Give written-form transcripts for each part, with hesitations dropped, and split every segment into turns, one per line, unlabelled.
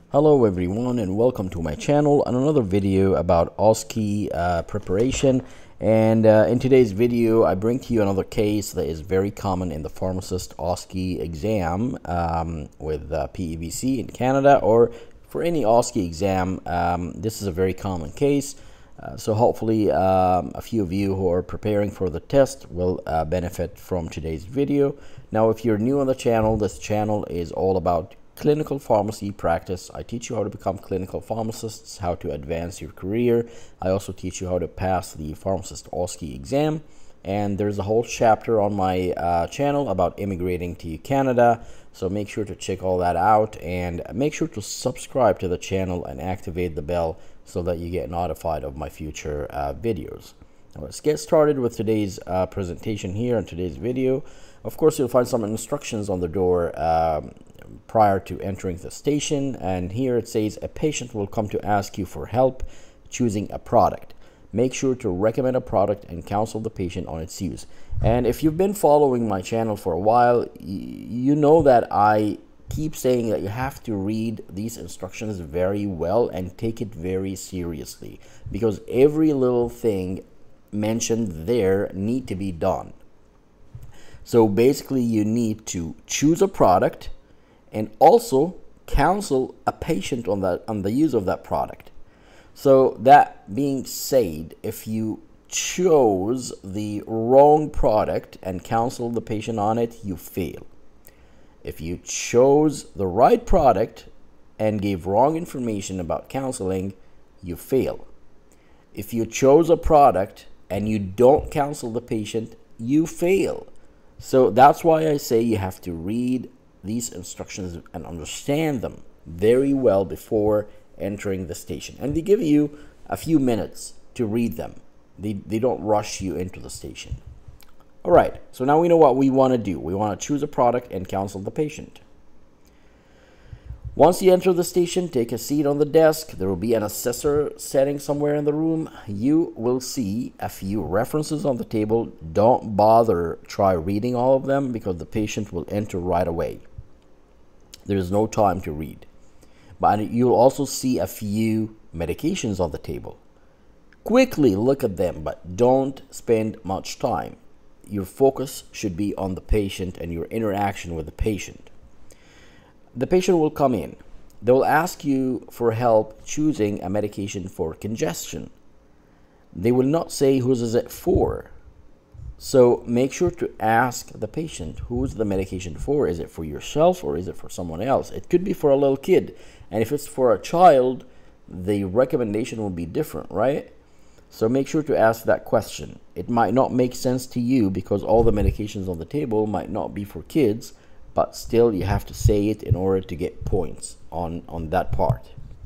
Hello everyone and welcome to my channel and another video about OSCE preparation. And in today's video I bring to you another case that is very common in the pharmacist OSCE exam with PEBC in Canada, or for any OSCE exam. This is a very common case, so hopefully a few of you who are preparing for the test will benefit from today's video. Now if you're new on the channel, this channel is all about clinical pharmacy practice. I teach you how to become clinical pharmacists, how to advance your career. I also teach you how to pass the pharmacist OSCE exam, and there's a whole chapter on my channel about immigrating to Canada, so make sure to check all that out and make sure to subscribe to the channel and activate the bell so that you get notified of my future videos. Now let's get started with today's presentation here in today's video. Of course, you'll find some instructions on the door prior to entering the station, and here it says a patient will come to ask you for help choosing a product. Make sure to recommend a product and counsel the patient on its use. And if you've been following my channel for a while, you know that I keep saying that you have to read these instructions very well and take it very seriously, because every little thing mentioned there need to be done. So basically you need to choose a product and also counsel a patient on the use of that product. So that being said, if you chose the wrong product and counsel the patient on it, you fail. If you chose the right product and gave wrong information about counseling, you fail. If you chose a product and you don't counsel the patient, you fail. So that's why I say you have to read these instructions and understand them very well before entering the station. And they give you a few minutes to read them. They don't rush you into the station. All right, so now we know what we want to do. We want to choose a product and counsel the patient. Once you enter the station, take a seat on the desk. There will be an assessor sitting somewhere in the room. You will see a few references on the table. Don't bother try reading all of them because the patient will enter right away. There is no time to read. But you'll also see a few medications on the table. Quickly look at them, but don't spend much time. Your focus should be on the patient and your interaction with the patient. The patient will come in. They will ask you for help choosing a medication for congestion. They will not say whose is it for. So make sure to ask the patient, who's the medication for? Is it for yourself or is it for someone else? It could be for a little kid. And if it's for a child, the recommendation will be different, right? So make sure to ask that question. It might not make sense to you because all the medications on the table might not be for kids, but still you have to say it in order to get points on that part.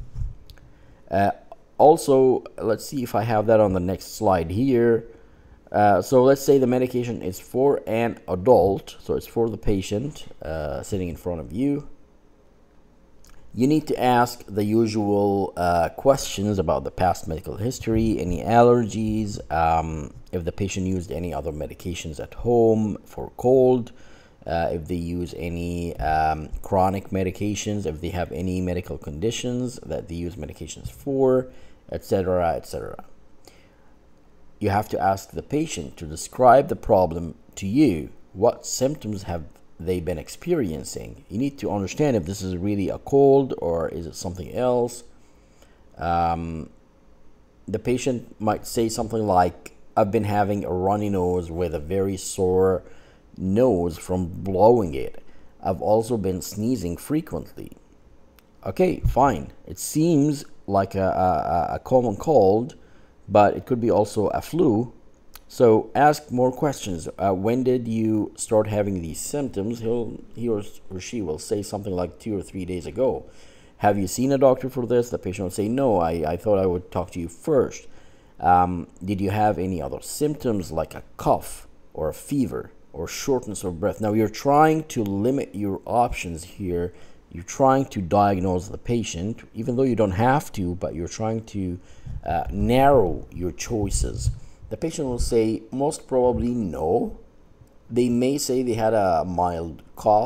Also, let's see if I have that on the next slide here. So let's say the medication is for an adult, so it's for the patient sitting in front of you. You need to ask the usual questions about the past medical history, any allergies, if the patient used any other medications at home for cold, if they use any chronic medications, if they have any medical conditions that they use medications for, etc., etc. You have to ask the patient to describe the problem to you. What symptoms have they been experiencing? You need to understand if this is really a cold or is it something else. The patient might say something like, I've been having a runny nose with a very sore nose from blowing it. I've also been sneezing frequently. Okay, fine. It seems like a common cold, but it could be also a flu. So ask more questions. When did you start having these symptoms? He or she will say something like 2 or 3 days ago. Have you seen a doctor for this? The patient will say, no, I thought I would talk to you first. Did you have any other symptoms like a cough or a fever or shortness of breath? Now you're trying to limit your options here. You're trying to diagnose the patient, even though you don't have to, but you're trying to narrow your choices. The patient will say most probably no. They may say they had a mild cough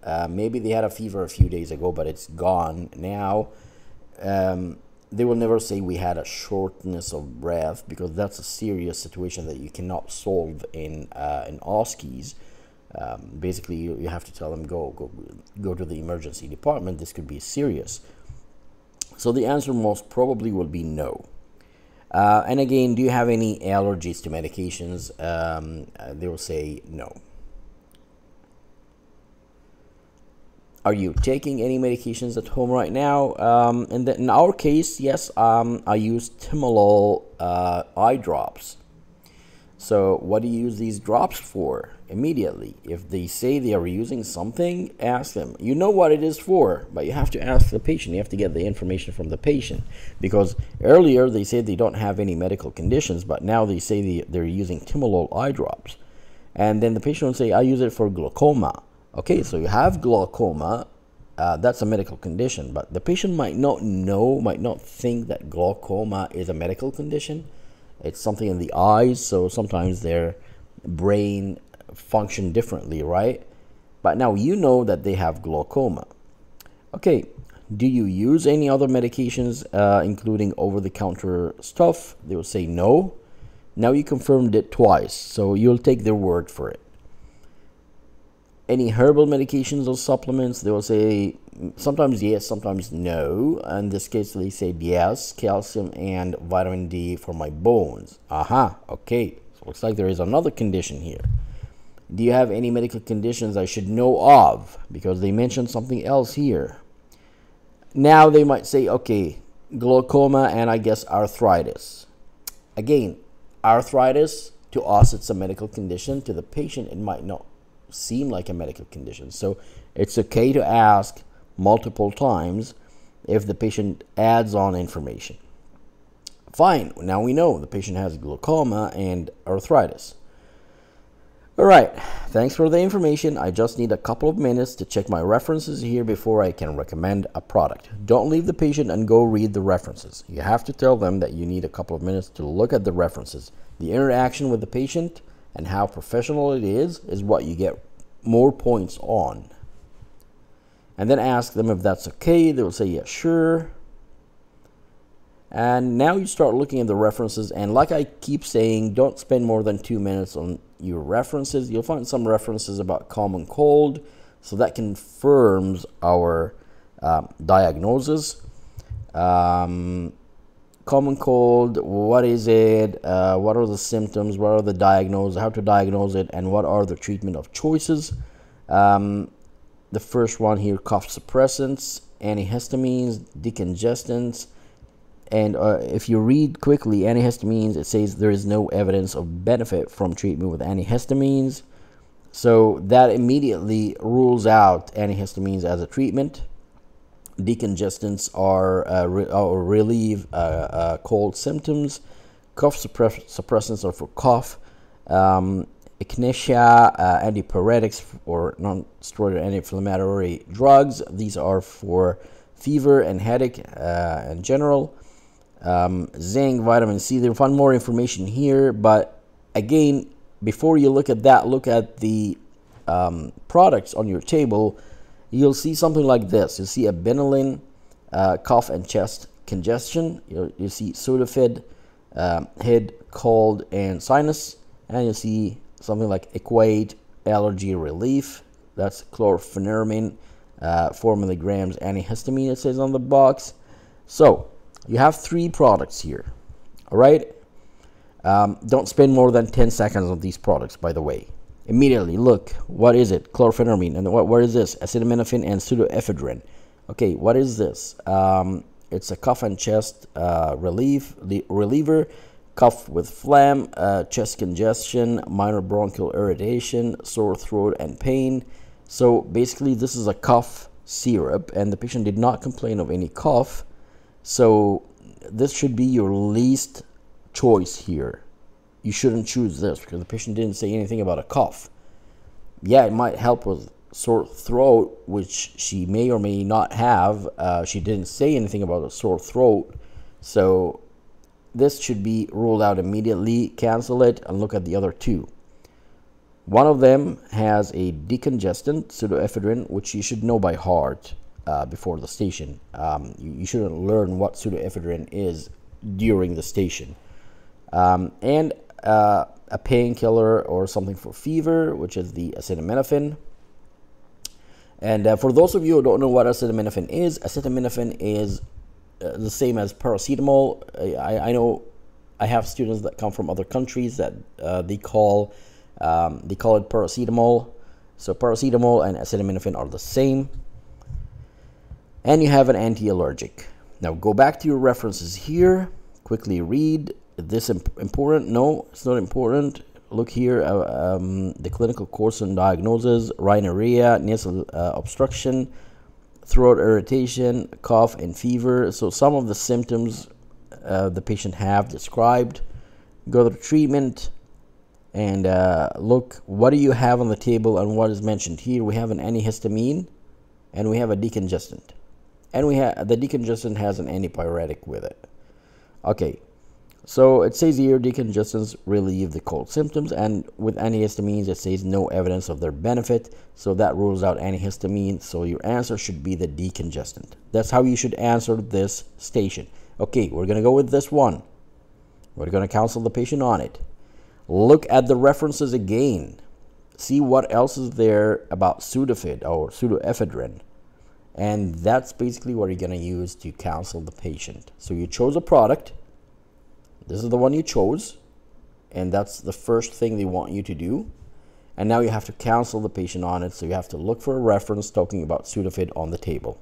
Maybe they had a fever a few days ago, but it's gone now. They will never say we had a shortness of breath, because that's a serious situation that you cannot solve in OSCEs. Basically, you have to tell them go to the emergency department. This could be serious. So the answer most probably will be no. And again, do you have any allergies to medications? They will say no. Are you taking any medications at home right now? In our case, yes, I use timolol eye drops. So what do you use these drops for? Immediately, if they say they are using something, ask them. You know what it is for, but you have to ask the patient. You have to get the information from the patient, because earlier they said they don't have any medical conditions, but now they say they're using timolol eye drops. And then the patient will say, I use it for glaucoma. Okay, so you have glaucoma, that's a medical condition, but the patient might not know, might not think that glaucoma is a medical condition. It's something in the eyes, so sometimes their brain function differently, right? But now you know that they have glaucoma. Okay, do you use any other medications, including over-the-counter stuff? They will say no. Now you confirmed it twice, so you'll take their word for it. Any herbal medications or supplements? They will say sometimes yes, sometimes no. In this case, they said yes, calcium and vitamin D for my bones. Aha, okay. So looks like there is another condition here. Do you have any medical conditions I should know of? Because they mentioned something else here. Now they might say, okay, glaucoma and I guess arthritis. Again, arthritis, to us it's a medical condition. To the patient, it might not seem like a medical condition. So it's okay to ask multiple times if the patient adds on information. Fine, now we know the patient has glaucoma and arthritis. All right, thanks for the information. I just need a couple of minutes to check my references here before I can recommend a product. Don't leave the patient and go read the references. You have to tell them that you need a couple of minutes to look at the references. The interaction with the patient and how professional it is what you get more points on. And then ask them if that's okay. They will say, yeah, sure. And now you start looking at the references, and like I keep saying, don't spend more than 2 minutes on your references. You'll find some references about common cold, so that confirms our diagnosis. Common cold, what is it? What are the symptoms? What are the diagnosis? How to diagnose it? And what are the treatment of choices? The first one here, cough suppressants, antihistamines, decongestants. And if you read quickly, antihistamines, it says there is no evidence of benefit from treatment with antihistamines. So that immediately rules out antihistamines as a treatment. Decongestants are relieve cold symptoms. Cough suppressants are for cough. Echinacea, antipyretics or non-steroidal anti-inflammatory drugs. These are for fever and headache in general. Zinc, vitamin C. You'll find more information here, but again, before you look at that, look at the products on your table. You'll see something like this. You'll see a Benylin, cough and chest congestion. You'll see Sudafed, head, cold, and sinus. And you'll see something like Equate, allergy relief. That's chlorpheniramine, 4 milligrams antihistamine, it says on the box. So you have 3 products here. All right. Don't spend more than 10 seconds on these products, by the way. Immediately look, what is it? Chlorpheniramine. And what is this? Acetaminophen and pseudoephedrine. Okay, what is this? It's a cough and chest reliever, cough with phlegm, chest congestion, minor bronchial irritation, sore throat and pain. So basically this is a cough syrup, and the patient did not complain of any cough. So this should be your least choice here. You shouldn't choose this because the patient didn't say anything about a cough. Yeah, it might help with sore throat, which she may or may not have. She didn't say anything about a sore throat. So this should be ruled out immediately. Cancel it and look at the other 2. One of them has a decongestant, pseudoephedrine, which you should know by heart before the station. You shouldn't learn what pseudoephedrine is during the station. And a painkiller or something for fever, which is the acetaminophen. And for those of you who don't know what acetaminophen is the same as paracetamol. I know I have students that come from other countries that they call it paracetamol. So paracetamol and acetaminophen are the same. And you have an anti-allergic. Now go back to your references here. Quickly read. Is this important? No, it's not important. Look here, the clinical course and diagnosis: rhinorrhea, nasal obstruction, throat irritation, cough, and fever. So some of the symptoms the patient have described. Go to treatment and look, what do you have on the table and what is mentioned here? We have an antihistamine and we have a decongestant. And the decongestant has an antipyretic with it. Okay. So it says here decongestants relieve the cold symptoms, and with antihistamines it says no evidence of their benefit, so that rules out antihistamine. So your answer should be the decongestant. That's how you should answer this station. Okay, we're going to go with this one. We're going to counsel the patient on it. Look at the references again. See what else is there about Sudafed or pseudoephedrine. And that's basically what you're going to use to counsel the patient. So you chose a product. This is the one you chose, and that's the first thing they want you to do. And now you have to counsel the patient on it, so you have to look for a reference talking about Sudafed on the table.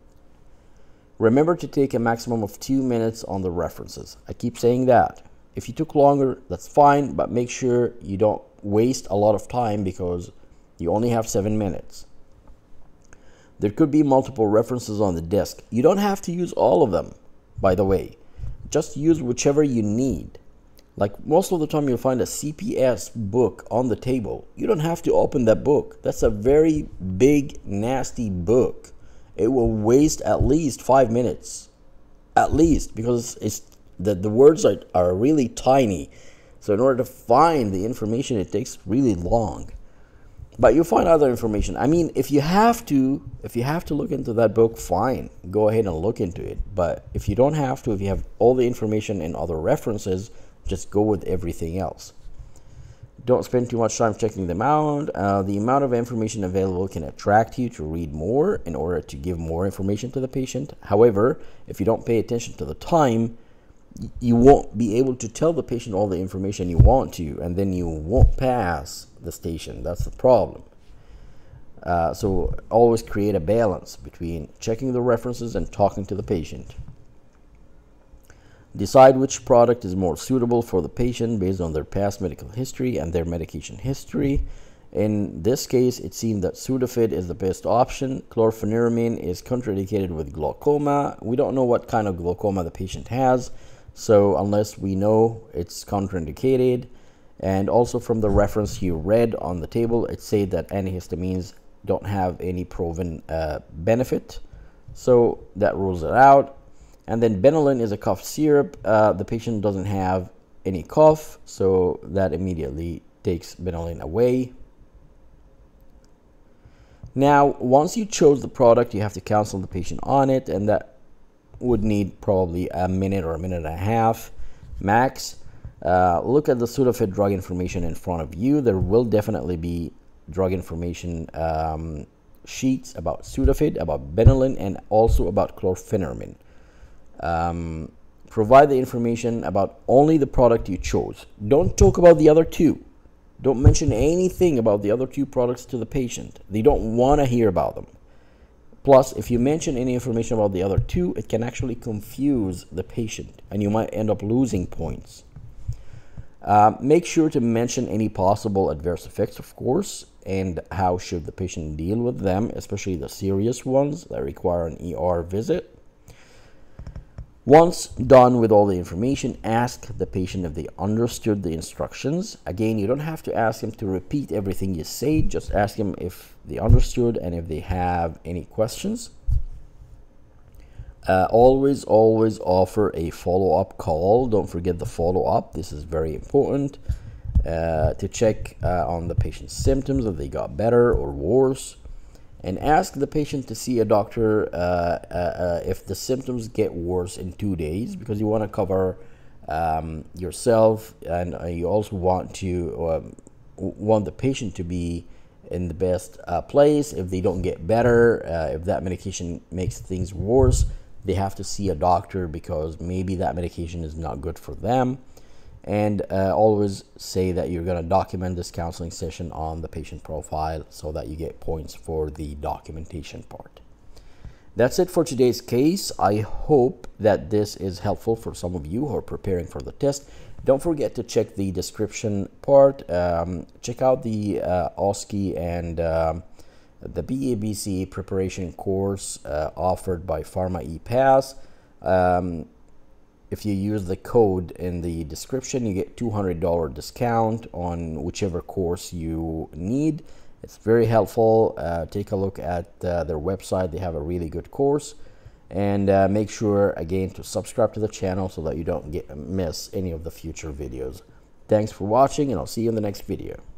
Remember to take a maximum of 2 minutes on the references. I keep saying that. If you took longer, that's fine, but make sure you don't waste a lot of time because you only have 7 minutes. There could be multiple references on the desk. You don't have to use all of them, by the way. Just use whichever you need. Like most of the time you'll find a CPS book on the table. You don't have to open that book. That's a very big, nasty book. It will waste at least 5 minutes. At least, because the words are really tiny. So in order to find the information, it takes really long. But you'll find other information. I mean, if you have to look into that book, fine. Go ahead and look into it. But if you don't have to, if you have all the information and other references, just go with everything else. Don't spend too much time checking them out. The amount of information available can attract you to read more in order to give more information to the patient. However, if you don't pay attention to the time, you won't be able to tell the patient all the information you want to, and then you won't pass the station. That's the problem. So always create a balance between checking the references and talking to the patient. Decide which product is more suitable for the patient based on their past medical history and their medication history. In this case, it seemed that Sudafed is the best option. Chlorpheniramine is contraindicated with glaucoma. We don't know what kind of glaucoma the patient has, so unless we know, it's contraindicated. And also from the reference you read on the table, it said that antihistamines don't have any proven benefit, so that rules it out. And then Benylin is a cough syrup. The patient doesn't have any cough, so that immediately takes Benylin away. Now, once you chose the product, you have to counsel the patient on it, and that would need probably a minute or a minute and a half max. Look at the Sudafed drug information in front of you. There will definitely be drug information sheets about Sudafed, about Benylin, and also about chlorpheniramine. Provide the information about only the product you chose. Don't talk about the other two. Don't mention anything about the other two products to the patient. They don't want to hear about them. Plus, if you mention any information about the other two, it can actually confuse the patient, and you might end up losing points. Make sure to mention any possible adverse effects, of course, and how should the patient deal with them, especially the serious ones that require an ER visit. Once done with all the information, ask the patient if they understood the instructions. Again, you don't have to ask them to repeat everything you say. Just ask them if they understood and if they have any questions. Always offer a follow-up call. Don't forget the follow-up. This is very important. to check on the patient's symptoms, if they got better or worse, and ask the patient to see a doctor if the symptoms get worse in 2 days, because you want to cover yourself, and you also want to want the patient to be in the best place. If they don't get better, if that medication makes things worse, they have to see a doctor because maybe that medication is not good for them. And always say that you're going to document this counseling session on the patient profile so that you get points for the documentation part. That's it for today's case. I hope that this is helpful for some of you who are preparing for the test. Don't forget to check the description part. Check out the OSCE and the PEBC preparation course offered by PharmEPass. If you use the code in the description, you get $200 discount on whichever course you need. It's very helpful. Take a look at their website. They have a really good course. And make sure, again, to subscribe to the channel so that you don't miss any of the future videos. Thanks for watching, and I'll see you in the next video.